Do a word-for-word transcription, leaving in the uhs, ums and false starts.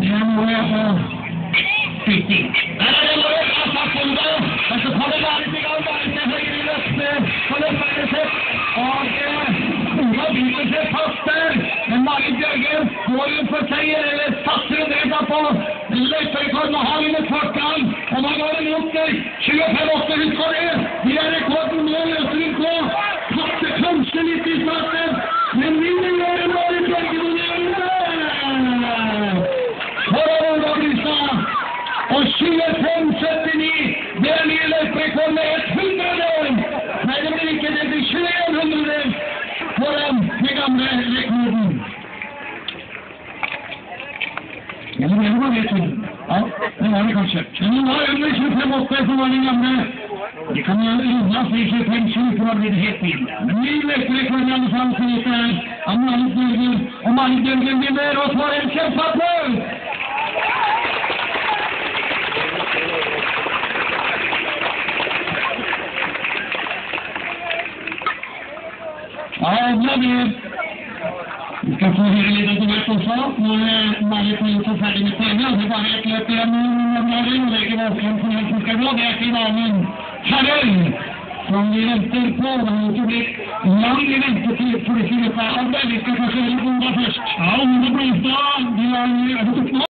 Den var jag på Fitti. Nej, den var jag på Fassunda. Och så kommer det lite grann där. Den höjer i luften. På luftvägen sett. Och Ola byter sig fast där. Men Marit Björgen går ju för sig. Eller satsar och räddar på löprekord med Hagen i klockan. Och man går emot dig. tjugofem åtta. Hur ska det? Vi är rekorden med lösning på. Patte kanske lite i starten. Men vinner gör en Marit Björgen. Och tjugofem sjuttionio, det är ny löprekord med hundra år. Nej, det blir inte, det blir tjugoett hundra på den gamla rekorden. Ja, det var det till. Ja, det var det kanske. Men det var under tjugofem åtta som var den gamla. Det kan ju rinna sig tjugofem tjugo för att bli helt till. Men ny löprekord i alla fall så det är av Marit Björgen. Och Marit Björgen vinner och får en kämpapplåd. Ja, bra det. Vi ska få höra lite till vart och sak. Nu är Marit inte färdig med pengar. Det är bara ett löp igen nu. Om jag ringer lägger vaken på den som ska gå där till dagen. Karel! Som vi väntar på. Han har inte blivit lång i väntetid för det finns av det. Vi ska kanske höra goda först. Ja, om det blir bra. Vi har ju